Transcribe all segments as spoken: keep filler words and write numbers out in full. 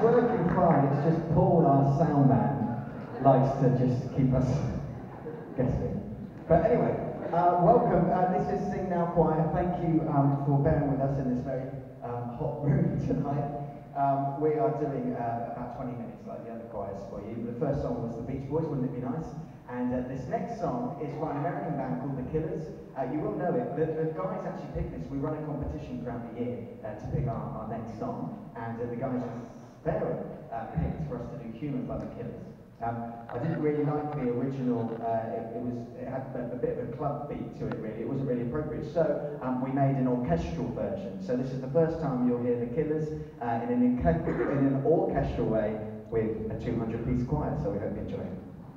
working fine, it's just Paul, our sound man, likes to just keep us guessing. But anyway, uh, welcome. Uh, this is Sing Now Choir. Thank you um, for bearing with us in this very um, hot room tonight. Um, we are doing uh, about twenty minutes like the other choirs for you. The first song was the Beach Boys, wouldn't it be nice? And uh, this next song is by an American band called The Killers. Uh, you will know it. The, the guys actually picked this. We run a competition throughout the year uh, to pick our, our next song. And uh, the guys at Sparrow uh, picked for us to do Human by The Killers. Um, I didn't really like the original. Uh, it, it was it had a, a bit of a club beat to it, really. It wasn't really appropriate. So um, we made an orchestral version. So this is the first time you'll hear The Killers uh, in, an in an orchestral way with a two hundred piece choir. So we hope you enjoy it.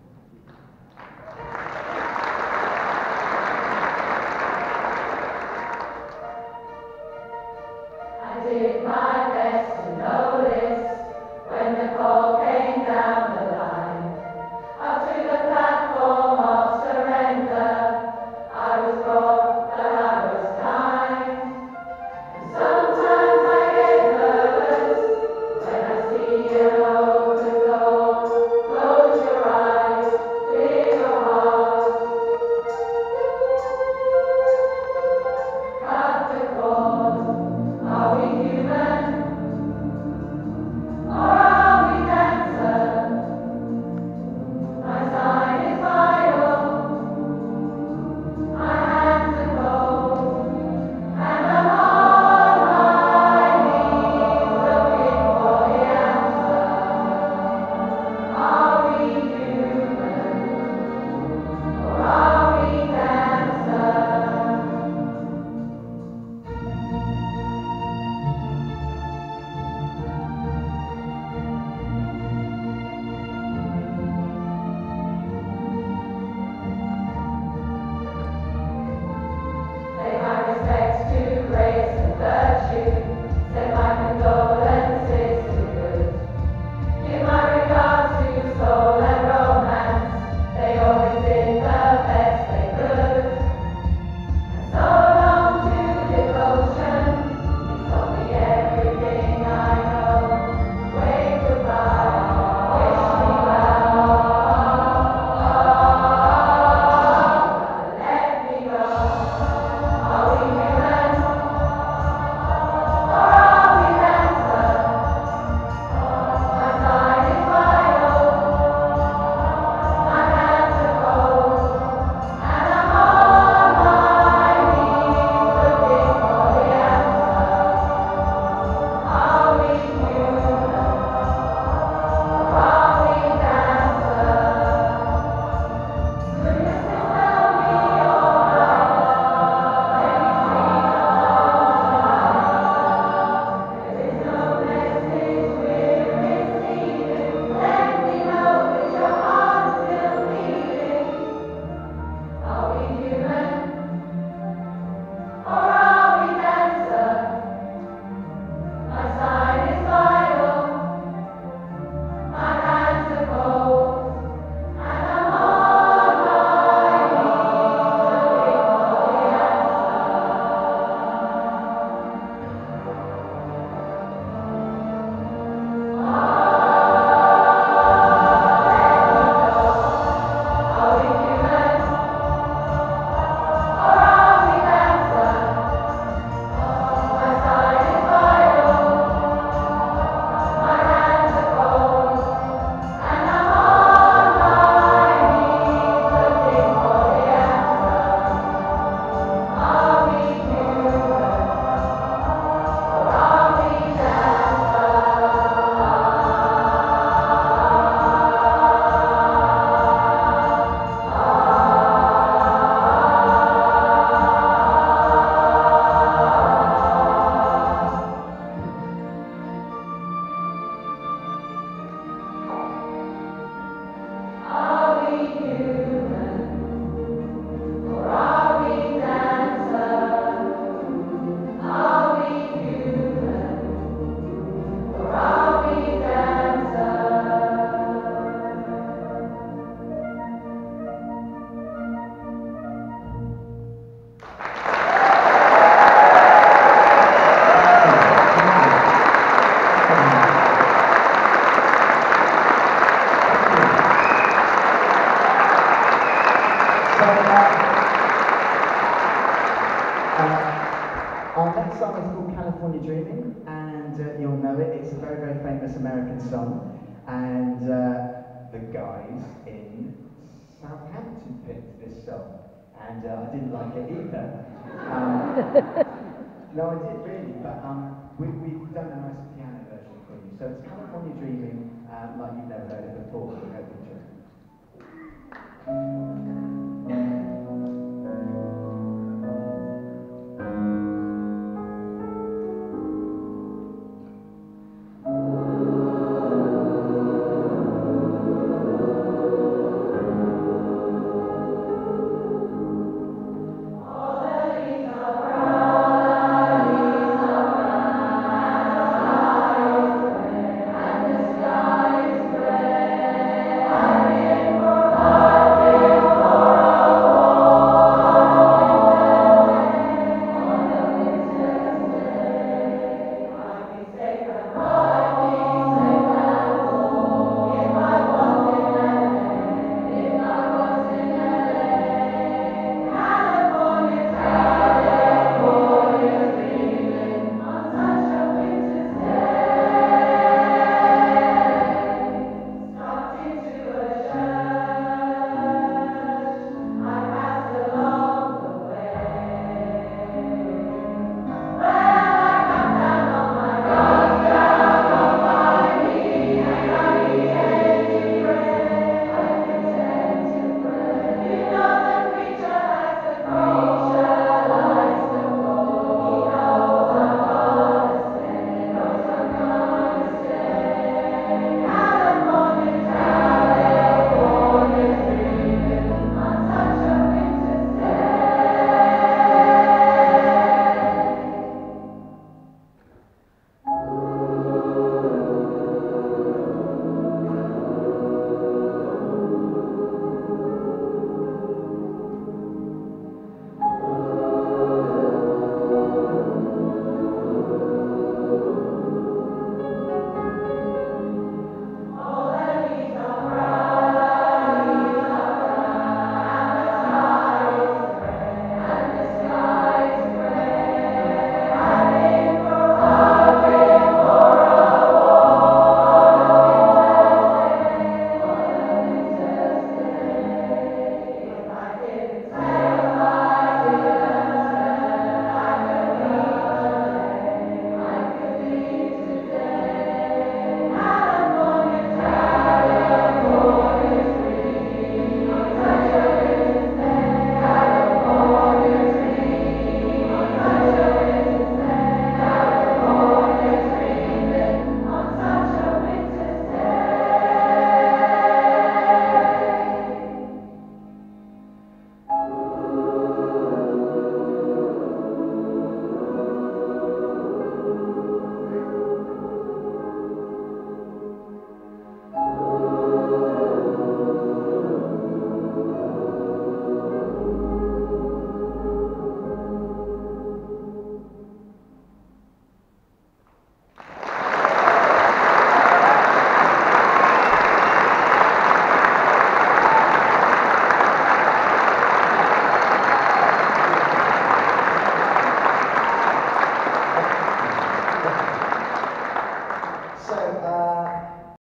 I did my best to notice when the call came down the line. Up to the platform of surrender, I was broad, but I was kind. And sometimes I get nervous when I see an open door. Close your eyes. It's a very, very famous American song, and uh, the guys in Southampton picked this song, and uh, I didn't like it either. Um, no, I did really, but um, we, we've done a nice piano version for you. So it's California Dreaming, um, like you've never heard it before. So go picture.